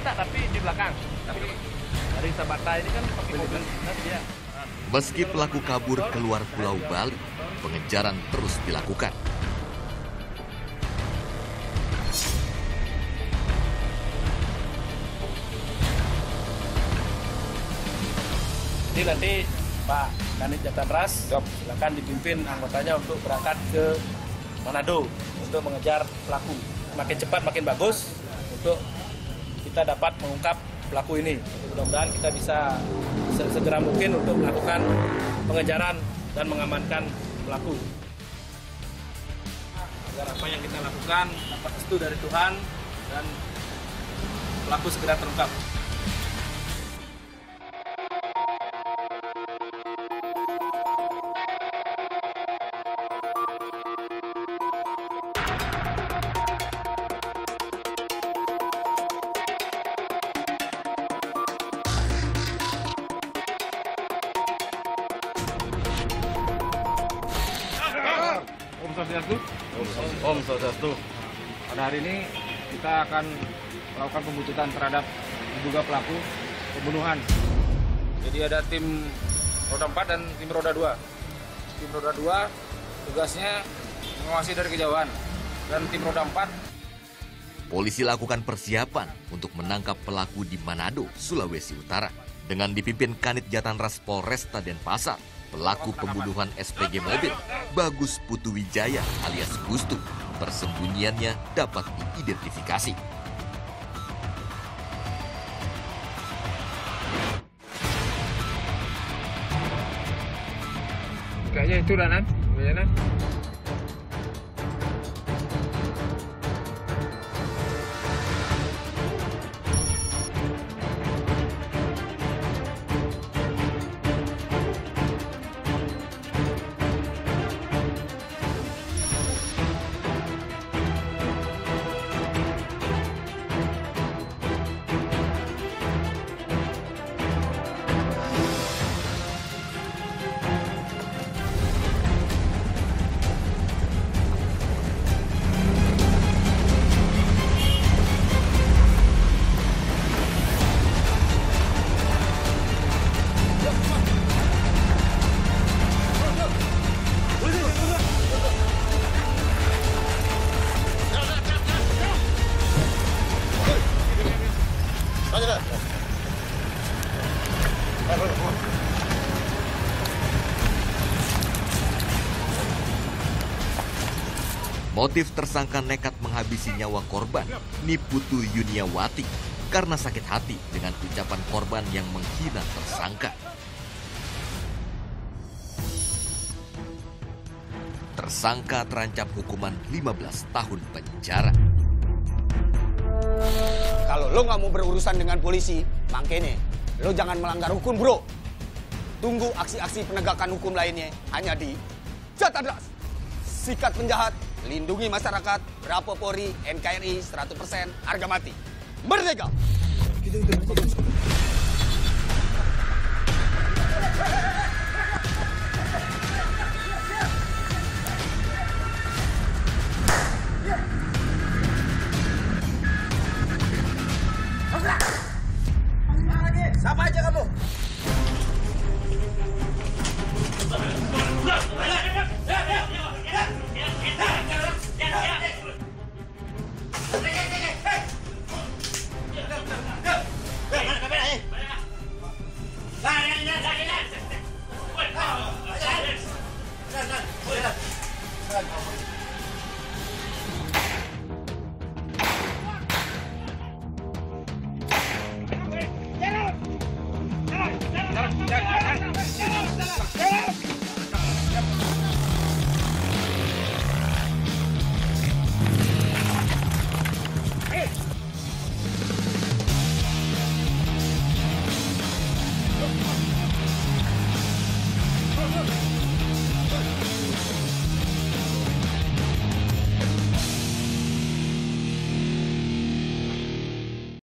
tak, tapi di belakang. Tapi dari Sabata ini kan pakai mobil dinas dia. Meski pelaku kabur keluar Pulau Bali, pengejaran terus dilakukan. Jadi nanti Pak Kanit Jatanras silakan dipimpin anggotanya untuk berangkat ke Manado untuk mengejar pelaku. Makin cepat makin bagus untuk kita dapat mengungkap pelaku ini. Mudah-mudahan kita bisa segera mungkin untuk melakukan pengejaran dan mengamankan pelaku. Agar apa yang kita lakukan dapat restu dari Tuhan dan pelaku segera terungkap. Om Swastiastu. Om Swastiastu. Pada hari ini kita akan melakukan pembuntutan terhadap diduga pelaku pembunuhan. Jadi ada tim roda 4 dan tim roda 2. Tim roda 2 tugasnya mengawasi dari kejauhan dan tim roda 4. Polisi lakukan persiapan untuk menangkap pelaku di Manado, Sulawesi Utara. Dengan dipimpin Kanit Jatanras Polresta Denpasar, pelaku pembunuhan SPG mobil, Bagus Putu Wijaya alias Gustu, persembunyiannya dapat diidentifikasi. Kayaknya itu Ranan, Nan. Motif tersangka nekat menghabisi nyawa korban, Niputu Yuniawati, karena sakit hati dengan ucapan korban yang menghina tersangka. Tersangka terancam hukuman 15 tahun penjara. Kalau lo nggak mau berurusan dengan polisi, makanya lo jangan melanggar hukum, bro. Tunggu aksi-aksi penegakan hukum lainnya hanya di Jatanras. Sikat penjahat, lindungi masyarakat, Bravo Polri, NKRI 100% harga mati. Merdeka! Kita